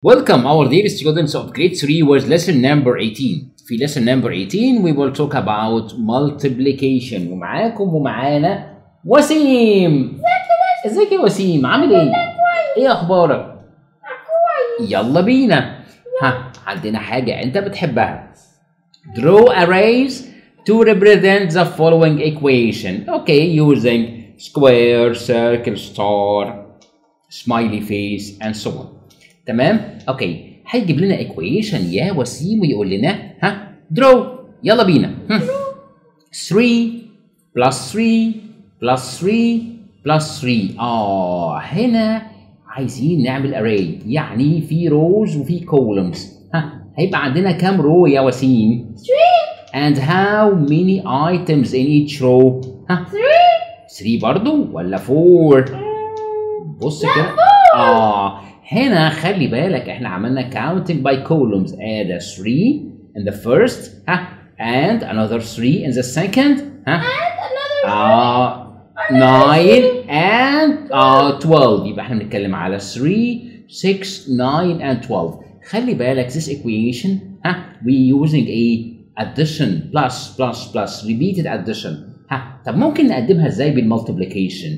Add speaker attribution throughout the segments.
Speaker 1: Welcome our dear students of grade 3 with lesson number 18. في lesson number 18 we will talk about multiplication ومعاكم ومعانا وسيم. ازيك يا وسيم؟ عامل ايه؟ ايه اخبارك؟ كويس. يلا بينا. عندنا حاجة انت بتحبها. Draw arrays to represent the following equation. Okay, using square, circle, star, smiley face and so on. تمام؟ اوكي، هيجيب لنا ايكويشن يا وسيم ويقول لنا درو. يلا بينا. 3 بلس 3 بلس 3 بلس 3. هنا عايزين نعمل اري، يعني في روز وفي كولومز. هيبقى عندنا كام رو يا وسيم؟ 3. And how many items in each row؟ 3 برضو ولا 4؟ بص كده. هنا خلي بالك احنا عملنا counting by columns. add 3 in the first and another 3 in the second and another 9 and 12. يبقى احنا بنتكلم على 3 6 9 and 12. خلي بالك this equation we using a addition plus repeated addition. طب ممكن نقدمها ازاي بالمultiplication؟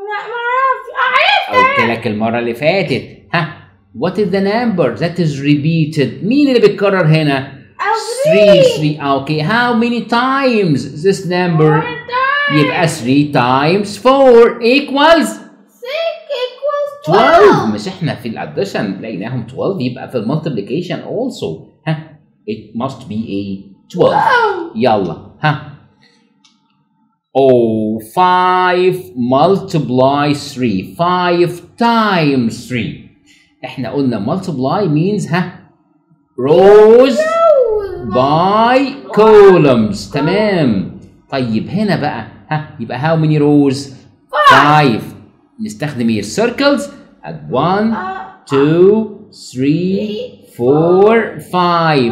Speaker 1: قلت لك المرة اللي فاتت. What is the number that is repeated؟ مين اللي بيتكرر هنا؟ 3. Okay, how many times this number؟ يبقى 3 times 4 equals 12. مش احنا في الاديشن لقيناهم 12، يبقى في المultiplication also it must be a 12. يلا 5 multiply 3. 5 times 3. احنا قلنا multiply means rows by columns. تمام. طيب هنا بقى يبقى how many rows؟ 5. نستخدم ايه؟ circles. 1 2 3 4 5.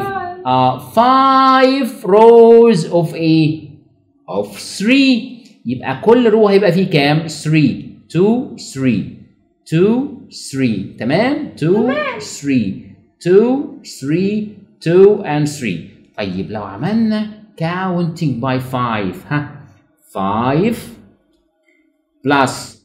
Speaker 1: 5 rows of 3. يبقى كل رو هيبقى فيه كام؟ 3 2 3 2 3. تمام؟ 2 3 2 3 2 and 3. طيب لو عملنا counting by 5 5 plus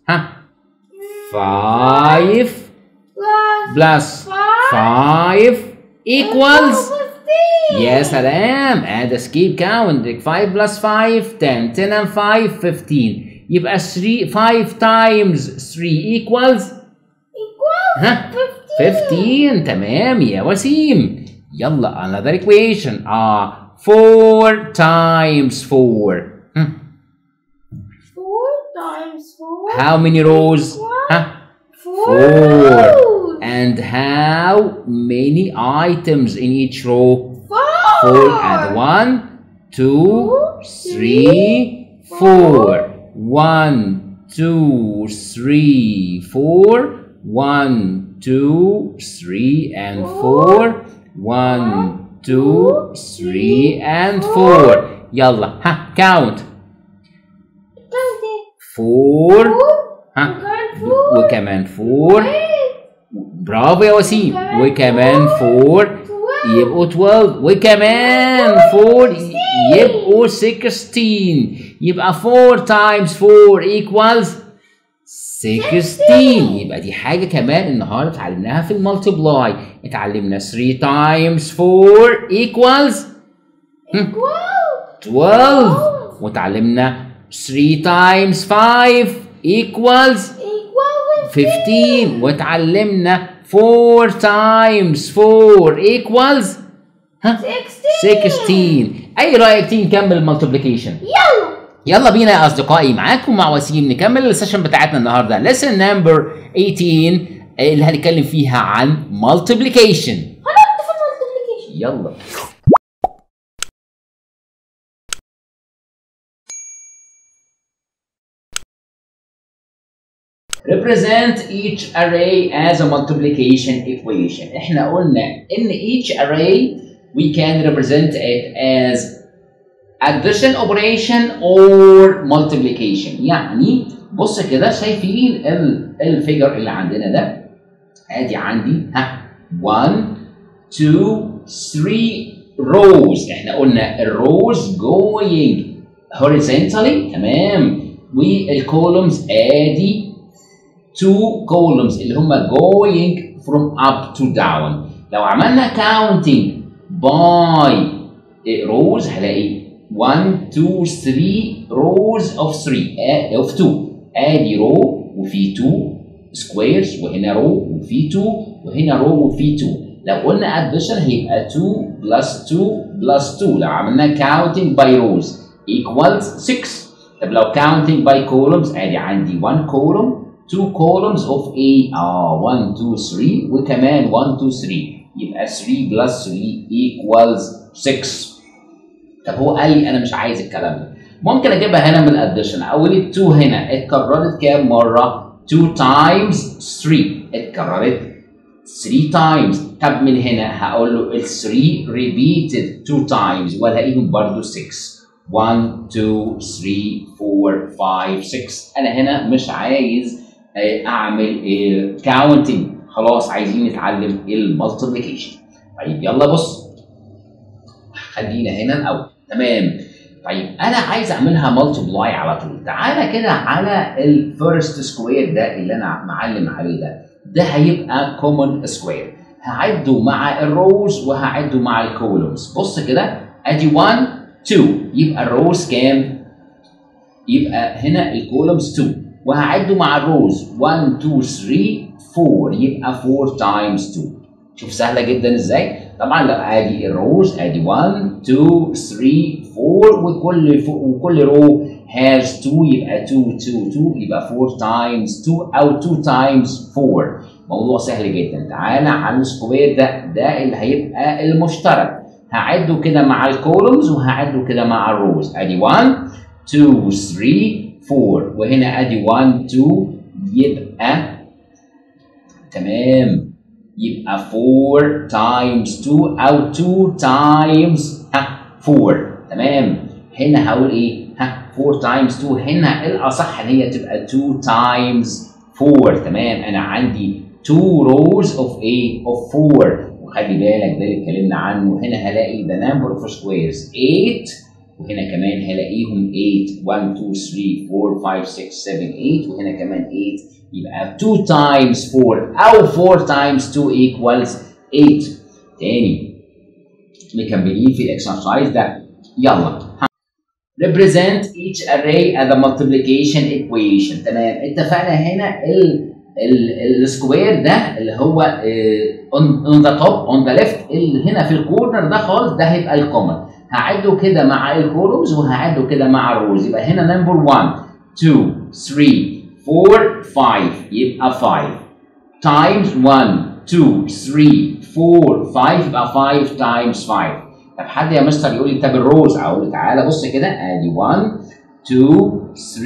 Speaker 1: 5 plus 5 equals يا سلام. add a skip count. 5 plus 5 10 10 and 5 15. يبقى 5 times 3 equals 15. تمام يا وسيم. يلا another equation. 4 times 4.
Speaker 2: 4 times 4.
Speaker 1: How many rows? 4. And how many items in each row? 4. Add 1 2 3 4. 1 2 3 4. 1 2 3 and 4. 1 2 3 and 4. يلا count. 4 وكمان 4. برافو يا وسيم. وكمان 4 يبقوا 12. وكمان 4 يبقوا 16. يبقى 4 times 4 equals 16. يبقى دي حاجة كمان النهارده اتعلمناها في المالتيبلاي. اتعلمنا 3 times 4 equals 12. واتعلمنا 3 times 5 equals 15. واتعلمنا 4 times 4 equals 16. اي رأيك تيجي نكمل المالتيبليكيشن؟ يلا بينا يا اصدقائي. معاكم مع وسيم نكمل السيشن بتاعتنا النهارده lesson number 18 اللي هنتكلم فيها عن multiplication. يلا. Represent each array as a multiplication equation. احنا قلنا ان each array we can represent it as addition operation or multiplication. يعني بص كده، شايفين الفيجر اللي عندنا ده؟ ادي عندي 1 2 3 rows. احنا قلنا الروز going horizontally تمام، والكولومز ادي 2 columns اللي هم going from up to down. لو عملنا counting by rows هلاقي 1 2 3 rows of 3 of 2. ادي row وفي 2 squares، وهنا row وفي 2، وهنا row وفي 2. لو قلنا addition هيبقى 2 plus 2 plus 2. لو عملنا counting by rows equals 6. طب لو counting by columns ادي عندي 1 column 2 columns of A 1 2 3 وكمان 1 2 3، يبقى 3 plus 3 equals 6. طب هو قال لي انا مش عايز الكلام ده، ممكن اجيبها هنا من الاديشن. اقول ال 2 هنا اتكررت كام مره؟ 2 times 3 اتكررت 3 times. طب من هنا هقول له ال 3 repeated 2 times والاقيهم برضو 6. 1 2 3 4 5 6. انا هنا مش عايز اعمل counting، خلاص عايزين نتعلم المالتيبليكيشن. طيب يلا بص، خلينا هنا الاول تمام. طيب انا عايز اعملها مالتيبلاي على طول. تعالى كده على الفيرست سكوير ده اللي انا معلم عليه ده هيبقى كومن سكوير. هعده مع الروز وهعده مع الكولومز. بص كده ادي 1 2، يبقى الروز كام؟ يبقى هنا الكولومز 2، وهعده مع الروز 1 2 3 4، يبقى 4 times 2. شوف سهله جدا ازاي. طبعا لو ادي الروز ادي 1 2 3 4 وكل رو has 2، يبقى 2 2 2، يبقى 4 times 2 او 2 times 4. موضوع سهل جدا. تعالى على السكوير ده اللي هيبقى المشترك، هعده كده مع الكولومز وهعده كده مع الروز. ادي 1 2 3 4، وهنا ادي 1 2، يبقى تمام، يبقى 4 times 2 او 2 times 4 تمام. هنا هقول ايه؟ 4 times 2، هنا الاصح ان هي تبقى 2 times 4 تمام. انا عندي 2 rows of a of 4، وخلي بالك ده اللي اتكلمنا عنه. هنا هلاقي the number of squares 8، وهنا كمان هلاقيهم 8 1 2 3 4 5 6 7 8، وهنا كمان 8، يبقى 2 times 4 او 4 times 2 equals 8. تاني مكملين في الاكسرسايز ده. يلا represent each array as a multiplication equation. تمام، اتفقنا هنا السكوير ده اللي هو on the top on the left اللي هنا في الكورنر ده خالص، ده هيبقى الكومن. هعده كده مع الكولومز وهعده كده مع الروز. يبقى هنا نمبر 1 2 3 4 5، يبقى 5 times 1 2 3 4 5، يبقى 5 times 5. طب حد يا مستر يقول لي طب الروز؟ اقول له تعالى بص كده ادي 1 2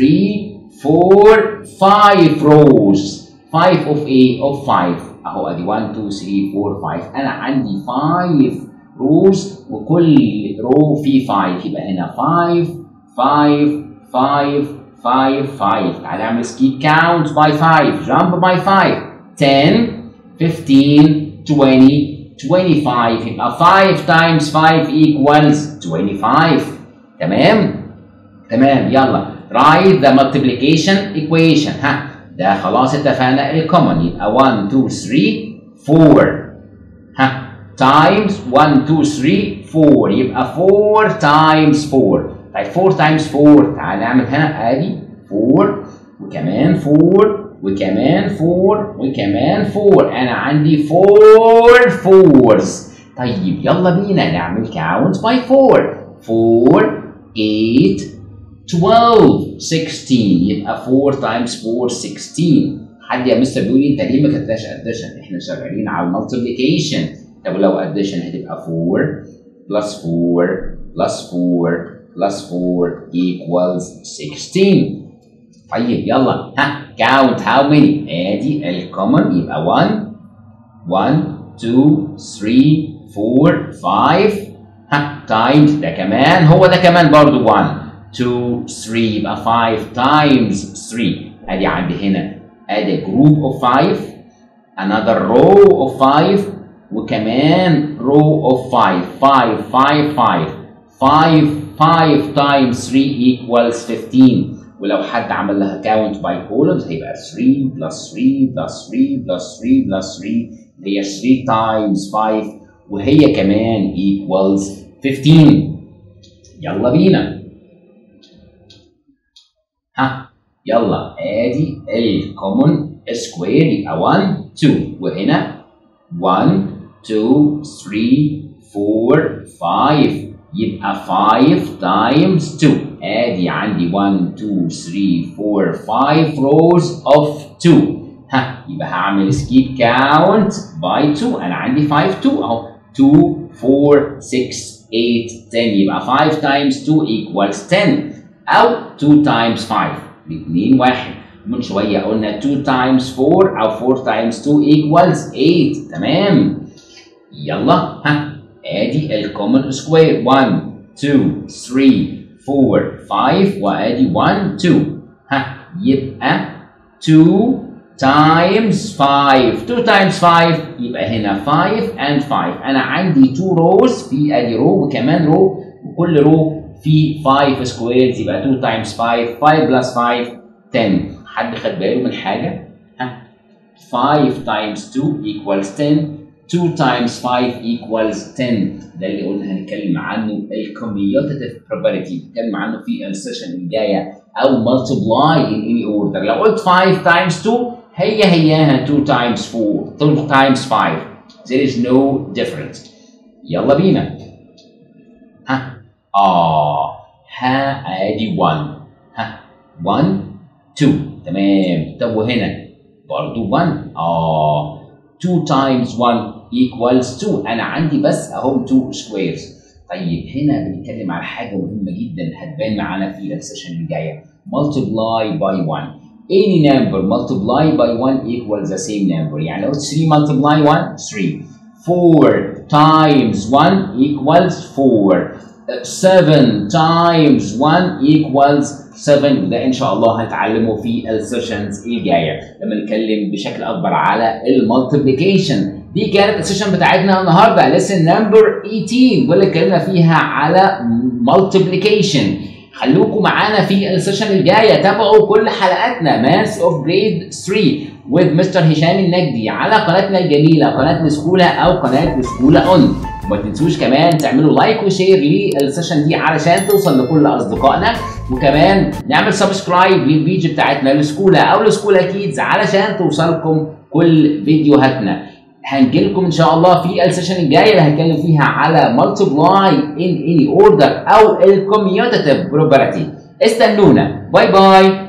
Speaker 1: 3 4 5 rows. 5 of A of 5 اهو ادي 1 2 3 4 5. انا عندي 5 روز وكل رو فيه 5، يبقى هنا 5 5 5 5 5. تعالى اعمل سكيب كاونت باي 5، جامب باي 5، 10 15 20 25، يبقى 5 times 5 equals 25. تمام تمام. يلا write the multiplication equation. ده خلاص اتفقنا الكومن، يبقى 1 2 3 4 times 1 2 3 4، يبقى 4 times 4. طيب 4 times 4، تعال نعمل هنا ادي 4 وكمان 4 وكمان 4 وكمان 4. انا عندي 4 4s. طيب يلا بينا نعمل count by 4. 4 8 12 16، يبقى 4 times 4 16. حد يا مستر بيقول لي انت ليه ما كتبتش اديشن؟ احنا شغالين على المالتيبليكيشن. طب لو اديشن هتبقى 4 plus 4 plus 4 plus 4 equals 16. طيب يلا count how many. ادي الكومن، يبقى 1 1 2 3 4 5 times ده كمان، هو ده كمان برضو 1 2 3، يبقى 5 times 3. ادي عندي هنا ادي group of 5 another row of 5 وكمان row of 5 5 5 5 5 5 times 3 equals 15. ولو حد عمل لها count by columns هيبقى 3 plus 3 plus 3 plus 3 plus 3 هي 3 times 5 وهي كمان equals 15. يلا بينا. يلا ادي الكومن سكوير يبقى 1 2 وهنا 1 2 3 4 5 يبقى 5 times 2 ادي عندي 1 2 3 4 5 rows of 2. يبقى هعمل skip count by 2 انا عندي 5 2 اهو 2 4 6 8 10 يبقى 5 times 2 equals 10 او 2 times 5 الاثنين واحد. من شويه قلنا 2 times 4 او 4 times 2 equals 8 تمام. يلا ادي الكومن سكوير 1 2 3 4 5 وادي 1 2 يبقى 2 times 5 2 times 5 يبقى هنا 5 and 5 انا عندي 2 rows في ادي رو وكمان رو وكل رو في 5 سكويرز يبقى 2 times 5 5 plus 5 10. حد خد باله من حاجه 5 times 2 equals 10 2 times 5 equals 10. ده اللي قلنا هنتكلم عنه الكوميوتيف probability نتكلم عنه في السيشن الجايه او multiply in any order. لو قلت 5 times 2 هياها 2 times 4 2 times 5 there is no difference. يلا بينا. ادي 1 1 2 تمام. طب وهنا برضو 1 2 times 1 equals 2 انا عندي بس اهم 2 squares. طيب هنا بنتكلم على حاجه مهمه جدا هتبان معانا في السيشن الجايه multiply by 1. any number multiply by 1 equals the same number. يعني لو 3 multiply 1 3 4 times 1 equals 4 7 times 1 equals 7 وده ان شاء الله هنتعلمه في السيشنز الجايه لما نتكلم بشكل اكبر على المالتيبليكيشن. دي كانت السيشن بتاعتنا النهارده lesson number 18 واللي اتكلمنا فيها على مالتيبليكيشن. خلوكم معانا في السيشن الجايه. تابعوا كل حلقاتنا ماث اوف جريد 3 with مستر هشام النجدي على قناتنا الجميله قناه السكولا او قناه السكولا اون. وما تنسوش كمان تعملوا لايك وشير للسيشن دي علشان توصل لكل اصدقائنا وكمان نعمل سبسكرايب للبيج بتاعتنا السكولا او السكولا كيدز علشان توصلكم كل فيديوهاتنا. هنجيلكم ان شاء الله في السيشن الجايه اللي هنتكلم فيها على multiply in any order او الكوميوتيف probability. استنونا. باي باي.